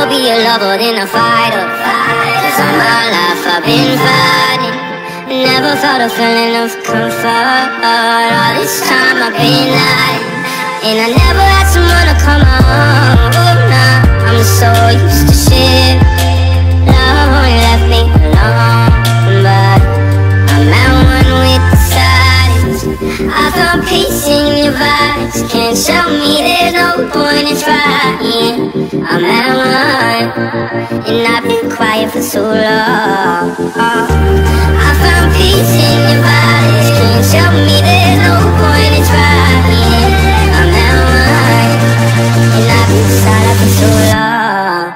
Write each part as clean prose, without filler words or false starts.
be a lover than a fighter. Cause all my life I've been fighting. Never felt a feeling of comfort. All this time I've been lying, and I never had someone to come home. Oh, nah, I'm so used to shit. Love only left me alone, but I'm at one with the silence. I found peace in your vibes. Can't tell me there's no point in trying. I'm at one, and I've been quiet for so long. I found peace in your vibes. Can't tell me there's no point in trying. I'm at one, and I've been silent for so long.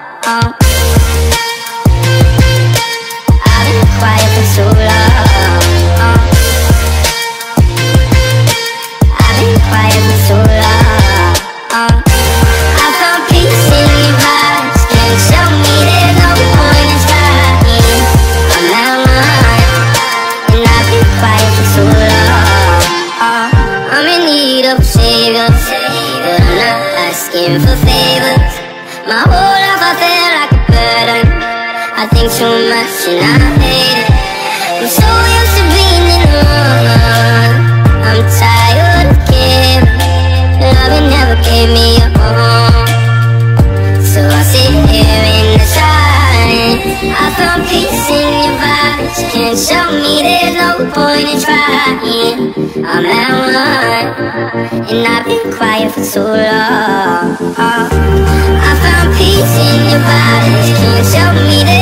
I've been quiet for so long. I've been quiet for so long. I found peace in your vibes. Can't tell me there's no point in trying. I'm at one, and I've been quiet for so long. I'm in need of a savior, but I'm not asking for favors. My whole life I feel like a burden. I think too much and I hate it. I'm so used to being in the wrong. I'm tired of giving. Love never gave me a home, so I sit here in the silence. I found peace in your vibes. Can't show me there's no point in trying. I'm at one, and I've been quiet for so long. I found peace in your vibes. Can't show me there's